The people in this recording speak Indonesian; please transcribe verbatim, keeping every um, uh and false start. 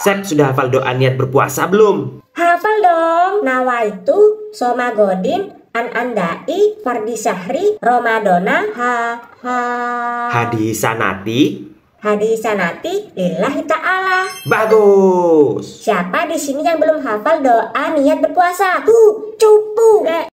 Sep, sudah hafal doa niat berpuasa belum? Hafal dong. Nawaitu soma godin an andai fardi syahri Ramadana ha ha. Hadisanati. Hadisanati lillahi ta'ala. Bagus. Siapa di sini yang belum hafal doa niat berpuasa? Tuh, cupu.